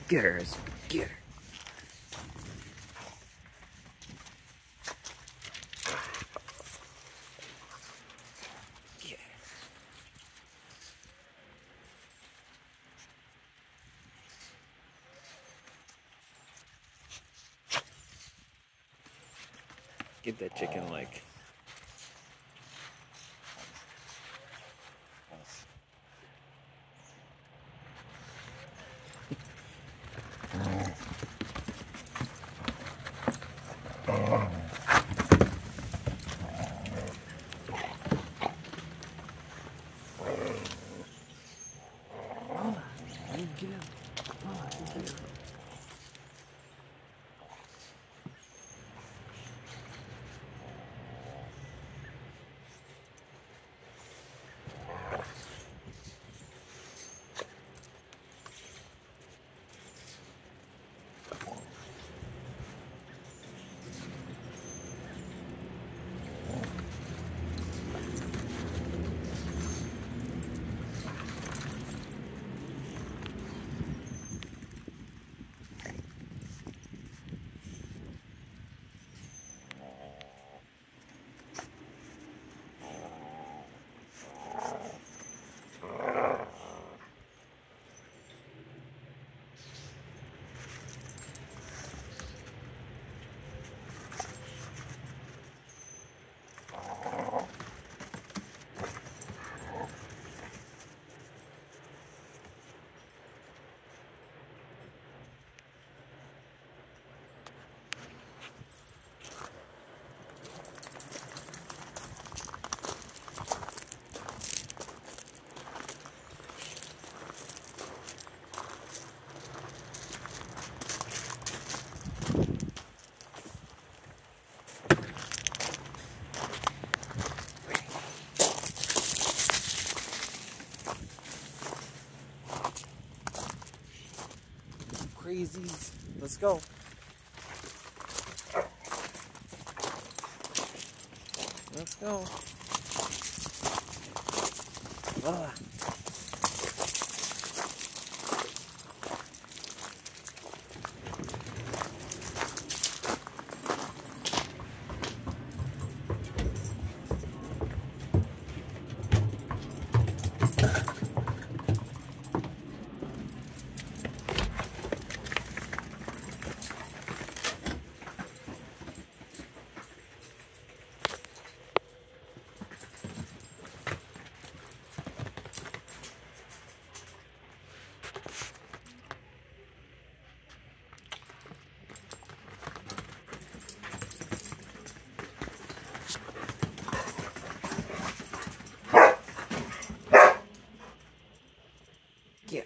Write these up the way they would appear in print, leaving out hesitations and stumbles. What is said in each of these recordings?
Get her, Izzy. Get her. Get her. Give that chicken like. Mama, you get him. Mama, you get him. Crazies. Let's go. Let's go. Ah. Get.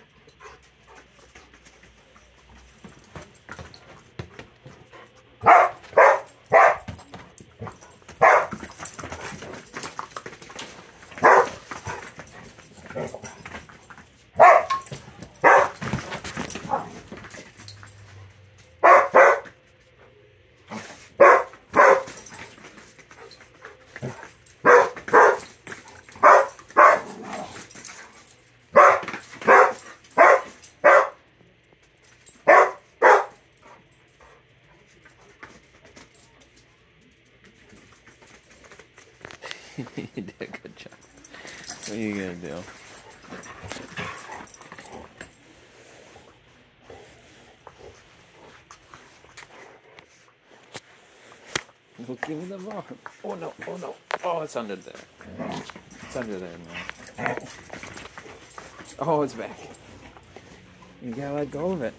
You did a good job. What are you gonna do? Well, give me the ball. Oh no, oh no. Oh, it's under there. It's under there now. Oh, it's back. You gotta let go of it.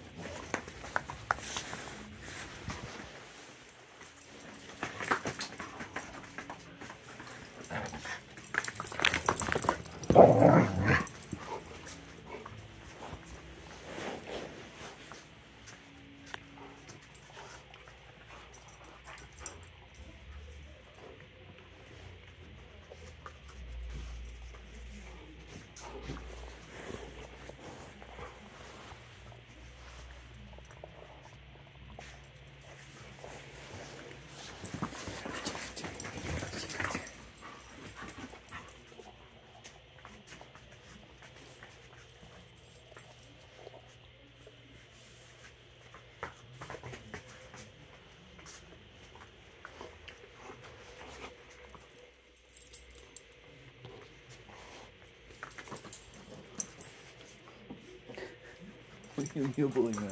You bully man.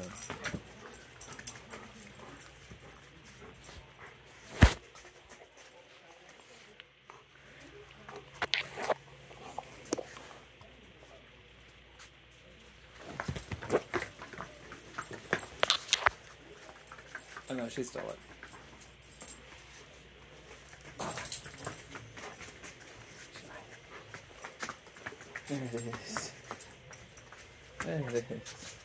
Oh no, she stole it. There it is. There it is.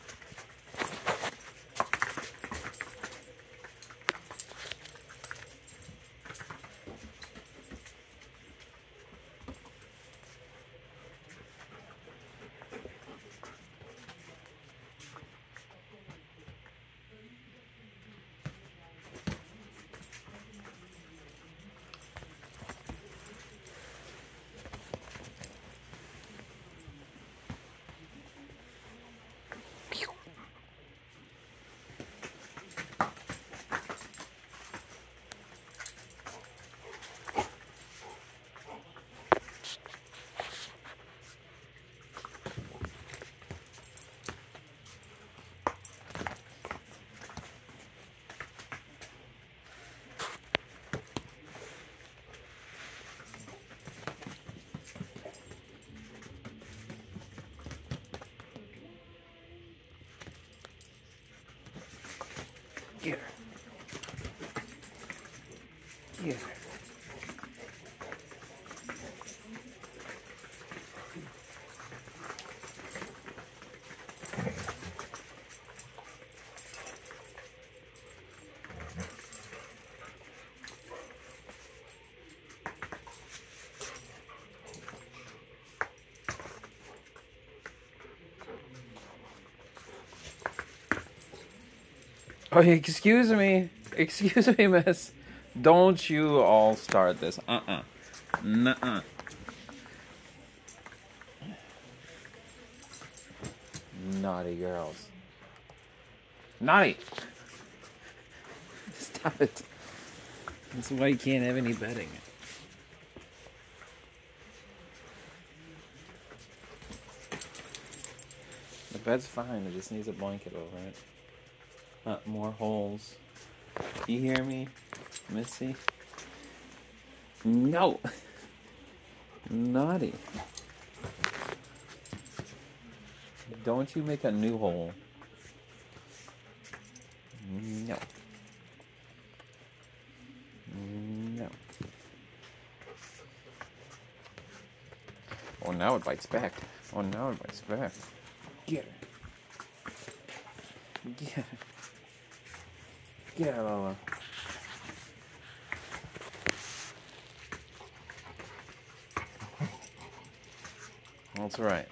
Get her. Get her. Oh, excuse me. Excuse me, miss. Don't you all start this. Nuh-uh. Naughty girls. Naughty! Stop it. That's why you can't have any bedding. The bed's fine, it just needs a blanket over it. Not more holes. You hear me, Missy? No! Naughty. Don't you make a new hole. No. No. Oh, now it bites back. Oh, now it bites back. Get her. Get her. Get her, Lola. That's right.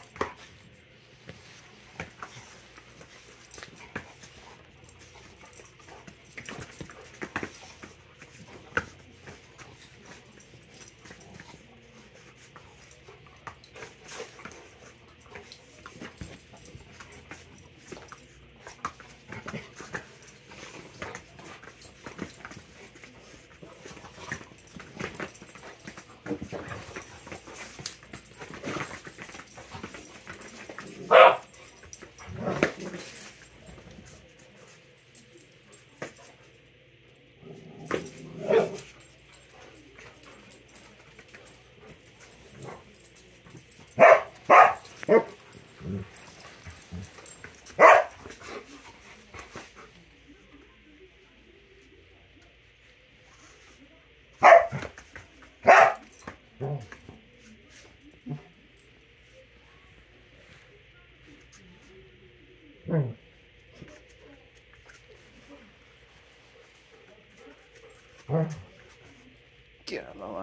Get her, Lola.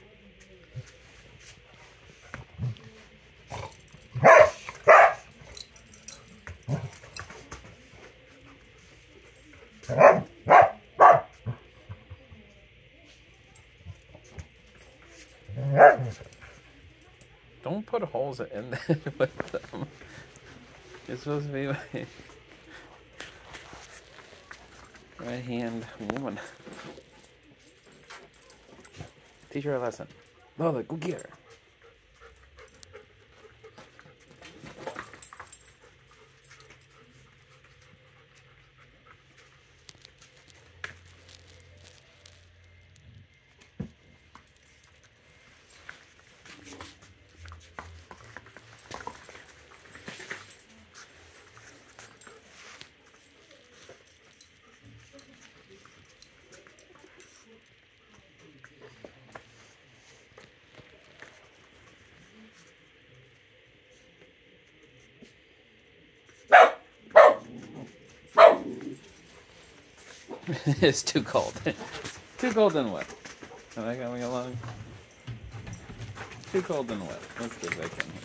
Don't put holes in there with them. You're supposed to be my right-hand woman. Teach her a lesson. Lola, go get her. It's too cold. Too cold and wet. Am I coming along? Too cold and wet. Let's get back in here.